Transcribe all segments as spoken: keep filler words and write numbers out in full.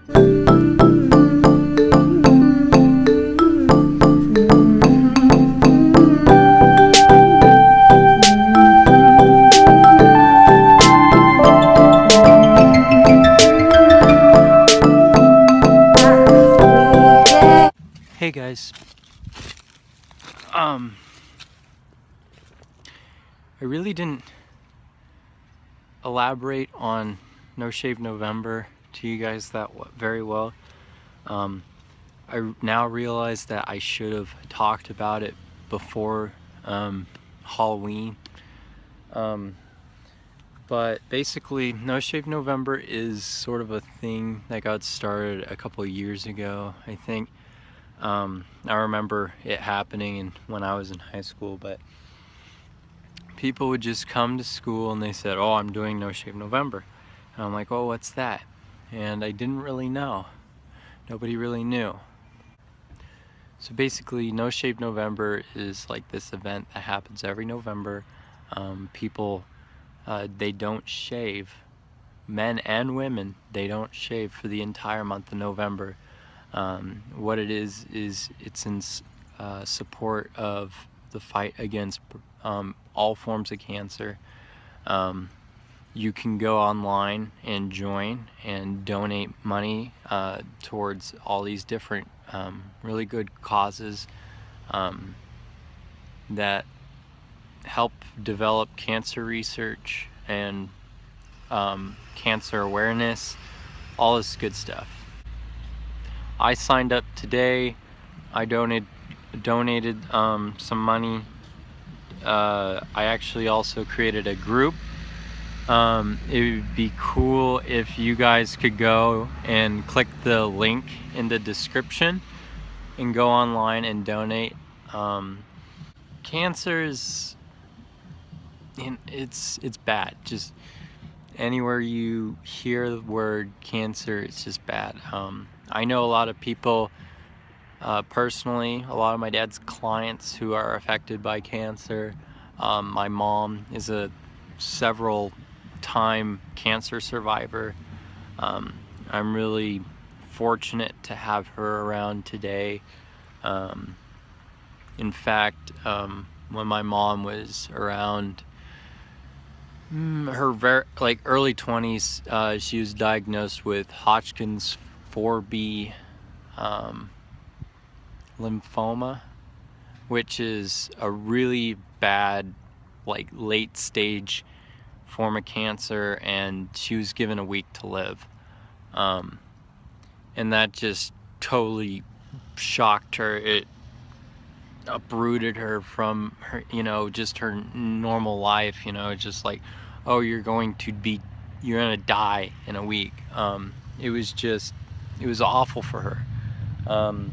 Hey guys, um, I really didn't elaborate on No Shave November to you guys that very well. Um, I now realize that I should have talked about it before um, Halloween. Um, but basically, No Shave November is sort of a thing that got started a couple of years ago, I think. Um, I remember it happening in, when I was in high school, but people would just come to school and they said, oh, I'm doing No Shave November. And I'm like, oh, what's that? And I didn't really know. Nobody really knew. So basically, No Shave November is like this event that happens every November. Um, people, uh, they don't shave. Men and women, they don't shave for the entire month of November. Um, what it is, is it's in uh, support of the fight against um, all forms of cancer. Um, you can go online and join and donate money uh, towards all these different um, really good causes um, that help develop cancer research and um, cancer awareness, all this good stuff. I signed up today. I donated donated um, some money. Uh, I actually also created a group. Um, it would be cool if you guys could go and click the link in the description and go online and donate. Um, cancer is, it's it's bad. Just anywhere you hear the word cancer, it's just bad. Um, I know a lot of people uh, personally, a lot of my dad's clients who are affected by cancer. Um, my mom is a several time cancer survivor. Um, I'm really fortunate to have her around today. Um, in fact, um, when my mom was around mm, her very like early twenties, uh, she was diagnosed with Hodgkin's four B um, lymphoma, which is a really bad, like late stage form of cancer, and she was given a week to live. Um, and that just totally shocked her. It uprooted her from her, you know, just her normal life, you know, just like, oh, you're going to be, you're gonna die in a week. Um, it was just, it was awful for her. Um,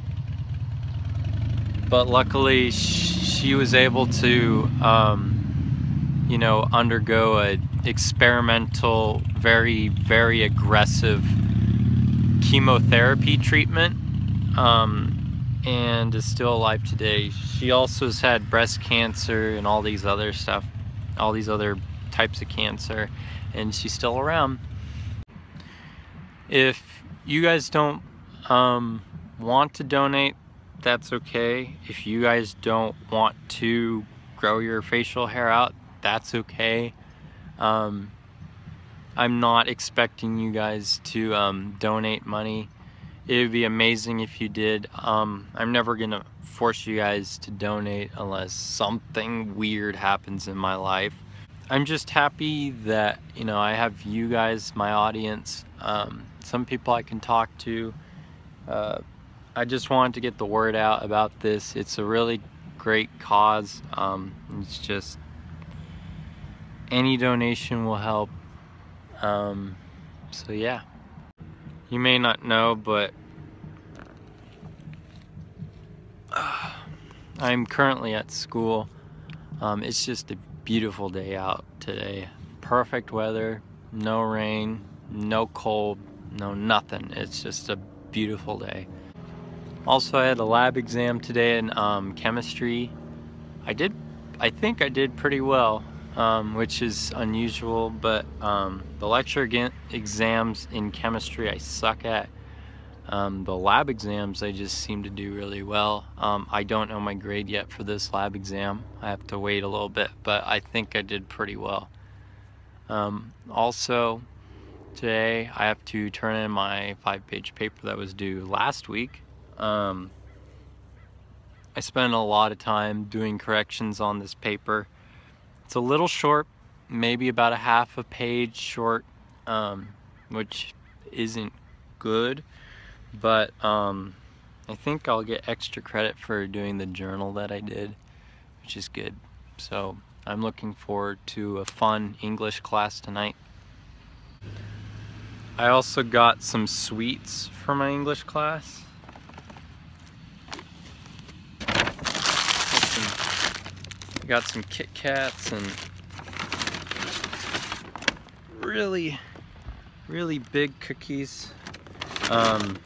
but luckily she was able to, um, you know, undergo a experimental, very, very aggressive chemotherapy treatment, um, and is still alive today. She also has had breast cancer and all these other stuff, all these other types of cancer, and she's still around. If you guys don't um, want to donate, that's okay. If you guys don't want to grow your facial hair out, that's okay. Um, I'm not expecting you guys to um, donate money. It would be amazing if you did. Um, I'm never gonna force you guys to donate unless something weird happens in my life. I'm just happy that, you know, I have you guys, my audience, um, some people I can talk to. Uh, I just wanted to get the word out about this. It's a really great cause. Um, it's just, any donation will help. Um, so yeah. You may not know, but uh, I'm currently at school. Um, it's just a beautiful day out today. Perfect weather, no rain, no cold, no nothing. It's just a beautiful day. Also, I had a lab exam today in um, chemistry. I did, I think I did pretty well. um, which is unusual, but um, the lecture exams in chemistry I suck at. Um, the lab exams I just seem to do really well. Um, I don't know my grade yet for this lab exam. I have to wait a little bit, but I think I did pretty well. Um, also, today I have to turn in my five-page paper that was due last week. Um, I spent a lot of time doing corrections on this paper. It's a little short, maybe about a half a page short, um, which isn't good. But um, I think I'll get extra credit for doing the journal that I did, which is good. So I'm looking forward to a fun English class tonight. I also got some sweets for my English class. Got some, I got some Kit Kats and really, really big cookies. Um,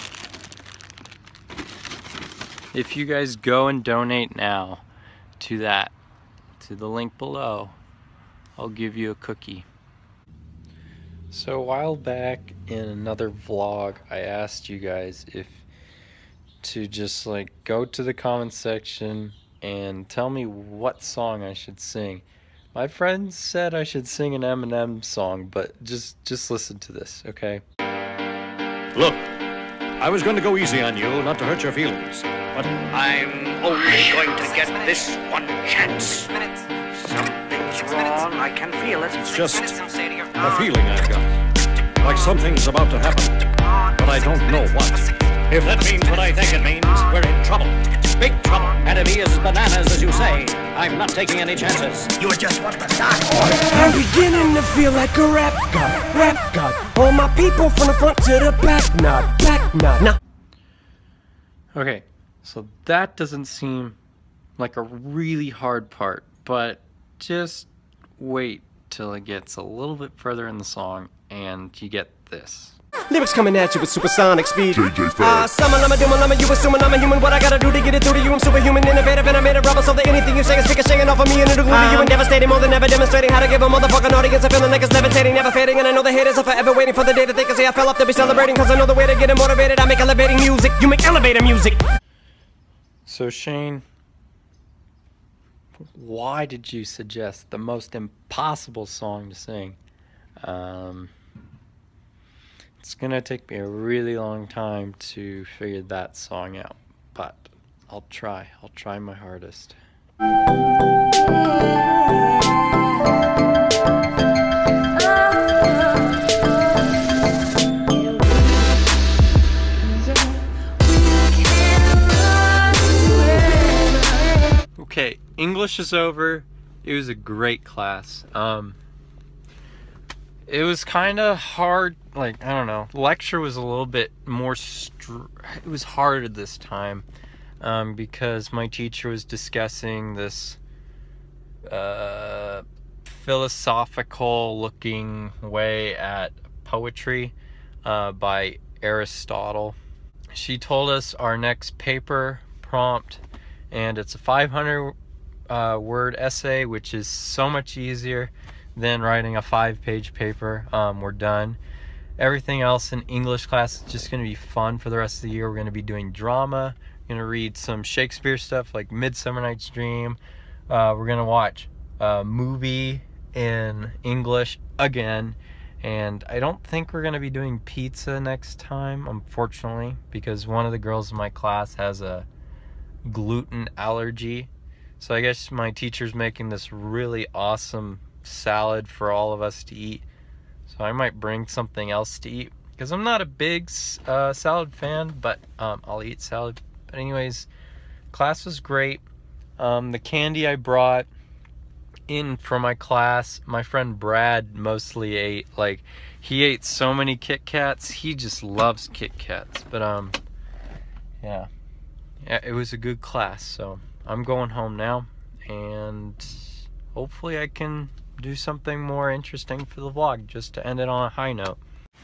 If you guys go and donate now to that, to the link below, I'll give you a cookie. So a while back in another vlog, I asked you guys if to just like go to the comment section and tell me what song I should sing. My friends said I should sing an Eminem song, but just just listen to this, okay? Look, I was going to go easy on you, not to hurt your feelings. But I'm only going to get this one chance. Something's wrong, I can feel it. It's just a feeling I've got. Like something's about to happen, but I don't know what. If that means what I think it means, we're in trouble. Big trouble. And if he is bananas, as you say, I'm not taking any chances. You just want the dark order. I'm beginning to feel like a rap god, rap god. All my people from the front to the back, nod, back nod. Nah. Okay. So that doesn't seem like a really hard part, but just wait till it gets a little bit further in the song and you get this. Lyrics coming at you with supersonic speed. Ah, uh, summon, I'm a doom, I'm a you assuming I'm a human. What I gotta do to get it through to you? I'm superhuman, innovative, and I made a rubber so that anything you say is shaking off of me and it'll glue to you and devastating, more than ever demonstrating how to give a motherfucking audience a feeling like it's levitating, never fading. And I know the haters are forever waiting for the day that they can say I fell off to be celebrating, cause I know the way to get it motivated. I make elevating music, you make elevator music. So Shane, why did you suggest the most impossible song to sing? Um, it's gonna take me a really long time to figure that song out, but I'll try. I'll try my hardest. Okay, English is over. It was a great class. Um, it was kind of hard, like, I don't know. Lecture was a little bit more, str it was harder this time um, because my teacher was discussing this uh, philosophical looking way at poetry uh, by Aristotle. She told us our next paper prompt, and it's a five hundred uh, word essay, which is so much easier than writing a five page paper. Um, we're done. Everything else in English class is just going to be fun for the rest of the year. We're going to be doing drama. We're going to read some Shakespeare stuff like Midsummer Night's Dream. Uh, we're going to watch a movie in English again. And I don't think we're going to be doing pizza next time, unfortunately, because one of the girls in my class has a gluten allergy. So I guess my teacher's making this really awesome salad for all of us to eat. So I might bring something else to eat, because I'm not a big uh, salad fan, but um, I'll eat salad. But anyways, class was great. Um, the candy I brought in for my class, my friend Brad mostly ate. Like, he ate so many Kit Kats. He just loves Kit Kats. But um, yeah. Yeah, it was a good class, so I'm going home now, and hopefully I can do something more interesting for the vlog, just to end it on a high note.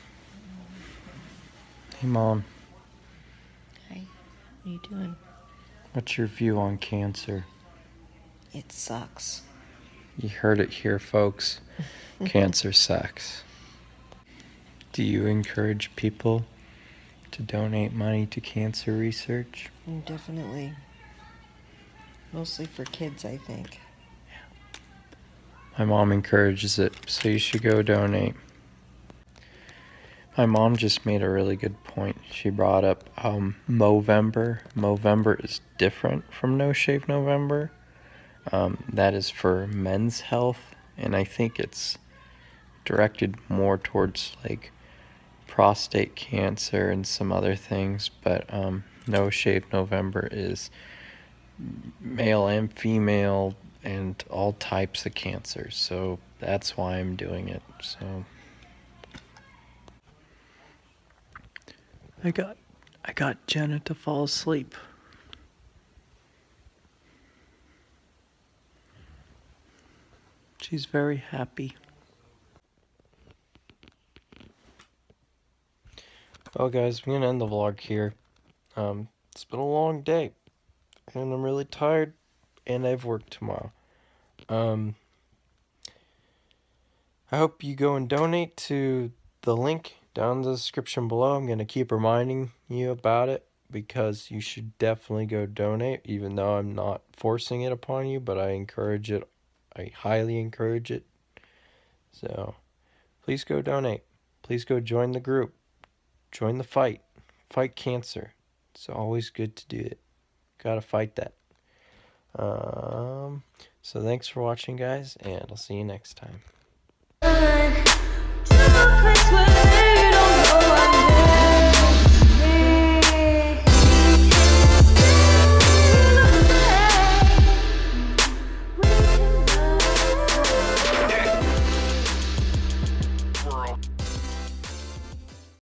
Hey Mom. Hi, what are you doing? What's your view on cancer? It sucks. You heard it here, folks. Cancer sucks. Do you encourage people to donate money to cancer research? Definitely. Mostly for kids, I think. My mom encourages it, so you should go donate. My mom just made a really good point. She brought up um, Movember. Movember is different from No Shave November. Um, that is for men's health, and I think it's directed more towards like prostate cancer and some other things, but um, No Shave November is male and female and all types of cancer, so that's why I'm doing it. So I got I got Jenna to fall asleep. She's very happy. Well guys, I'm gonna end the vlog here. Um, it's been a long day, and I'm really tired, and I have work tomorrow. Um, I hope you go and donate to the link down in the description below. I'm gonna keep reminding you about it, because you should definitely go donate, even though I'm not forcing it upon you, but I encourage it. I highly encourage it. So, please go donate. Please go join the group. Join the fight. Fight cancer. It's always good to do it. Gotta fight that. Um, so thanks for watching, guys, and I'll see you next time.